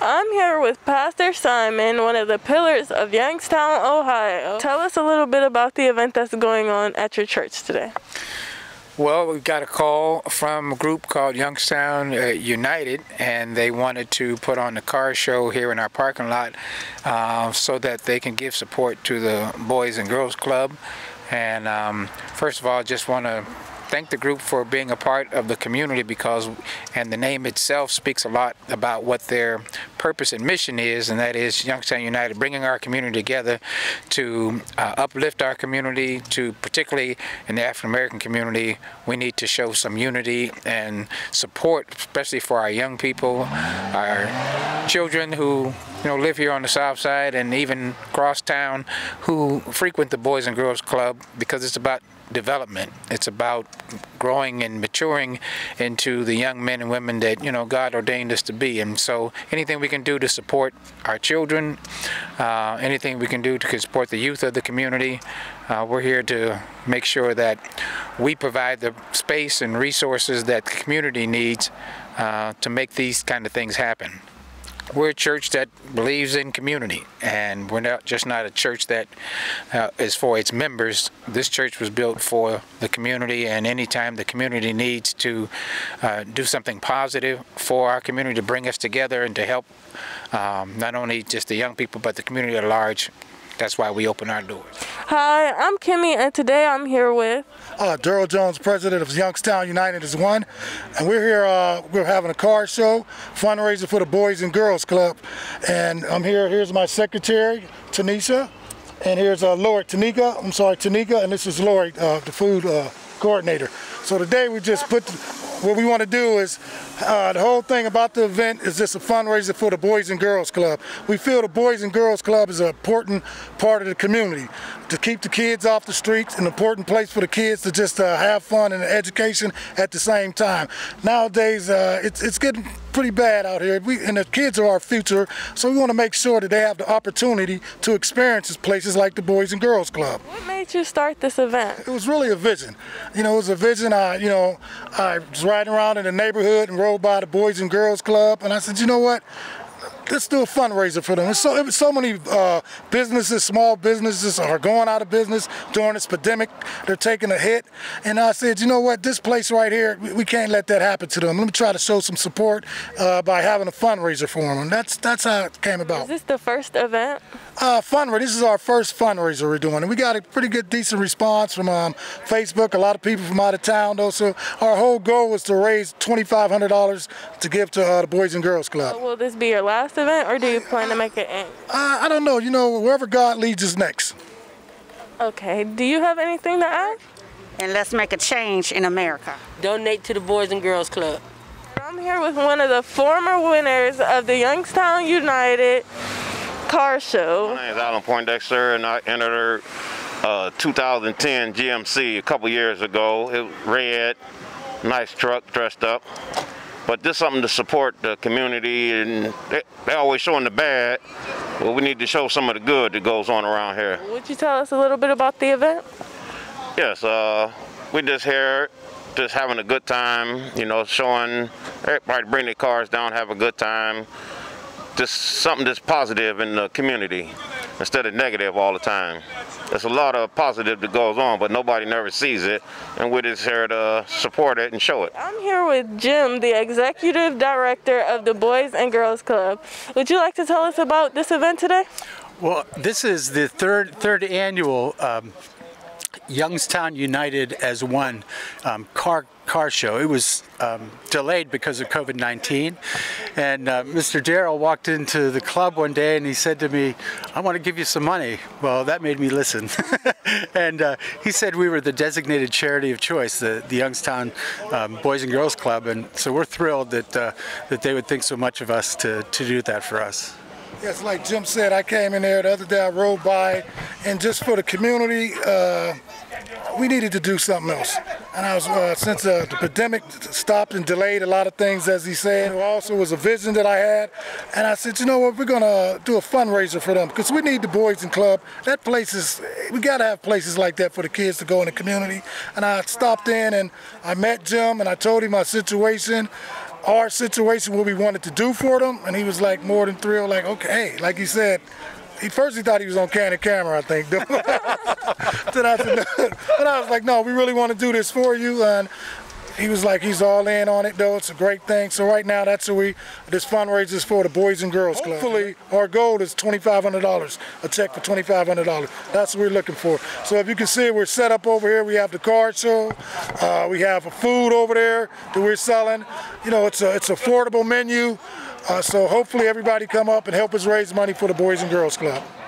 I'm here with Pastor Simon, one of the pillars of Youngstown, Ohio. Tell us a little bit about the event that's going on at your church today. Well, we got a call from a group called Youngstown United, and they wanted to put on the car show here in our parking lot so that they can give support to the Boys and Girls Club. And first of all, I just want to thank the group for being a part of the community and the name itself speaks a lot about what their purpose and mission is, and that is Youngstown United, bringing our community together to uplift our community, to particularly in the African American community. We need to show some unity and support, especially for our young people, our children who live here on the south side and even cross town, who frequent the Boys and Girls Club, because it's about development. It's about growing and maturing into the young men and women that God ordained us to be. And so anything we can do to support our children, anything we can do to support the youth of the community, we're here to make sure that we provide the space and resources that the community needs to make these kind of things happen. We're a church that believes in community, and we're not a church that is for its members. This church was built for the community, and anytime the community needs to do something positive for our community, to bring us together and to help not only just the young people but the community at large, that's why we open our doors. Hi, I'm Kimmy, and today I'm here with Darrell Jones President of Youngstown United As One, and we're here. We're having a car show fundraiser for the Boys and Girls Club, and I'm here. Here's my secretary, Tanisha, and here's Tanika, and this is Lori, the food coordinator. So today we just what we want to do is, the whole thing about the event is just a fundraiser for the Boys and Girls Club. We feel the Boys and Girls Club is an important part of the community, to keep the kids off the streets, an important place for the kids to just have fun and education at the same time. Nowadays, it's getting pretty bad out here, and the kids are our future, so we want to make sure that they have the opportunity to experience places like the Boys and Girls Club. What made you start this event? It was really a vision. It was a vision. I was riding around in the neighborhood and rode by the Boys and Girls Club, and I said, you know what? Let's do a fundraiser for them. So many businesses, small businesses, are going out of business during this pandemic. They're taking a hit. And I said, you know what, this place right here, we can't let that happen to them. Let me try to show some support by having a fundraiser for them. And that's how it came about. Is this the first event? Fundraiser. This is our first fundraiser we're doing. And we got a pretty good, decent response from Facebook. A lot of people from out of town, though. So our whole goal was to raise $2,500 to give to the Boys and Girls Club. So will this be your last event, or do you plan to make it end? I don't know. Wherever God leads us next. Okay. Do you have anything to add? And let's make a change in America. Donate to the Boys and Girls Club. I'm here with one of the former winners of the Youngstown United car show. My name is Alan Poindexter, and I entered 2010 GMC a couple years ago. It was red, nice truck, dressed up. But this is something to support the community, and they're always showing the bad. Well, we need to show some of the good that goes on around here. Would you tell us a little bit about the event? Yes, we just here, just having a good time, showing everybody to bring their cars down, have a good time. Just something that's positive in the community instead of negative all the time. There's a lot of positive that goes on, but nobody never sees it, and we're just here to support it and show it. I'm here with Jim, the Executive Director of the Boys and Girls Club. Would you like to tell us about this event today? Well, this is the third annual Youngstown United As One car show. It was delayed because of COVID-19, and Mr. Darrell walked into the club one day and he said to me, I want to give you some money. Well, that made me listen. And he said we were the designated charity of choice, the Youngstown Boys and Girls Club, and so we're thrilled that they would think so much of us to do that for us. Yes, like Jim said, I came in there the other day, I rode by, and just for the community, we needed to do something else. And I was, since the pandemic stopped and delayed a lot of things, as he said, it also was a vision that I had. And I said, you know what, we're going to do a fundraiser for them, because we need the Boys and Club. That place is, we got to have places like that for the kids to go in the community. And I stopped in and I met Jim and I told him my situation. our situation, what we wanted to do for them, and he was like more than thrilled, like, okay, like he said, he thought he was on candid camera, I think. Then I said, but I was like, no, we really want to do this for you, and he was like, he's all in on it, though. It's a great thing. So right now, that's what this fundraiser is for, the Boys and Girls Club. Hopefully, our goal is $2,500, a check for $2,500. That's what we're looking for. So if you can see, we're set up over here. We have the card show. We have food over there that we're selling. You know, it's affordable menu. So hopefully everybody come up and help us raise money for the Boys and Girls Club.